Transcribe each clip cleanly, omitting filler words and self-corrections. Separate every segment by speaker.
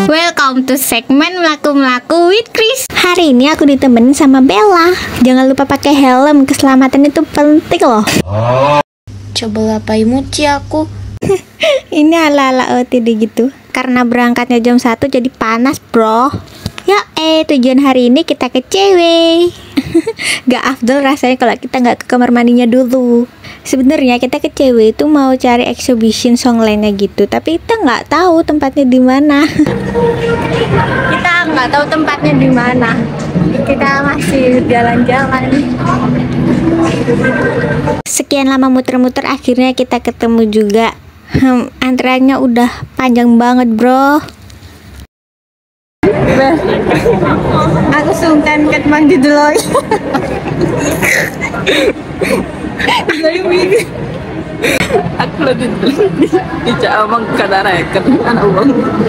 Speaker 1: Welcome to segmen Melaku-Melaku with Chris. Hari ini aku ditemenin sama Bella. Jangan lupa pakai helm, keselamatan itu penting loh.
Speaker 2: Coba lapai muci aku.
Speaker 1: Ini ala-ala OTD gitu. Karena berangkatnya jam 1 jadi panas bro. Ya tujuan hari ini kita ke cewek. Gak afdol rasanya kalau kita nggak ke kamar mandinya dulu. Sebenarnya kita ke cewek itu mau cari exhibition songline gitu, tapi kita nggak tahu tempatnya di mana. Kita nggak tahu tempatnya di mana. Kita masih jalan-jalan. Sekian lama muter-muter, akhirnya kita ketemu juga. Antreannya udah panjang banget bro. Aku sungkan ket mandi dulu.
Speaker 3: Aku lebih tidak omong kata reken kan uang.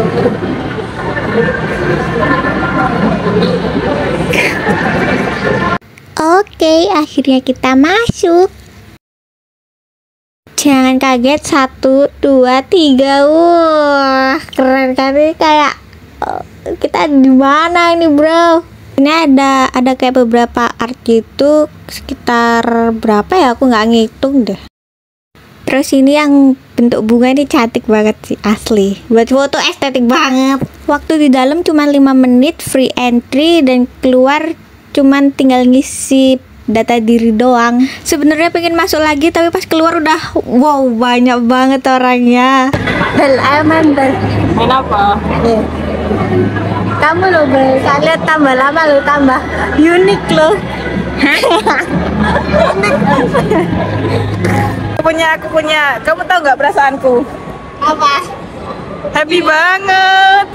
Speaker 1: Oke, akhirnya kita masuk. Jangan kaget, 1, 2, 3. Wah, keren kali, kayak kita di mana ini bro? Ini ada kayak beberapa art gitu, sekitar berapa ya, aku nggak ngitung deh. Terus ini yang bentuk bunga ini cantik banget sih, asli. Buat foto estetik banget. Waktu di dalam cuma 5 menit, free entry, dan keluar cuman tinggal ngisi data diri doang. Sebenarnya pengen masuk lagi, tapi pas keluar udah wow, banyak banget orangnya. Bel, aman Bel.
Speaker 3: Main apa?
Speaker 1: Kamu loh Bel, saya lihat tambah lama lo tambah unik loh.
Speaker 3: Aku punya. Kamu tahu nggak perasaanku?
Speaker 1: Apa?
Speaker 3: Happy banget.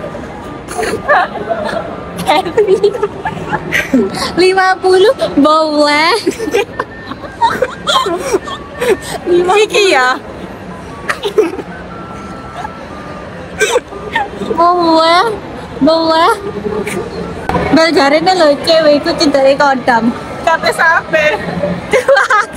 Speaker 1: 50 boleh.
Speaker 3: Iki ya.
Speaker 1: Boleh. Beljarnya loh, cewek itu cintai kodam.
Speaker 3: Kata sampai.
Speaker 1: Jelas.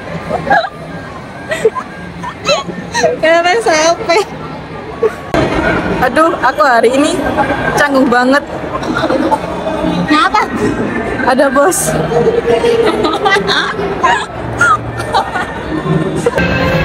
Speaker 1: Karena sampai.
Speaker 3: Aduh, aku hari ini canggung banget.
Speaker 1: Kenapa?
Speaker 3: Ada bos.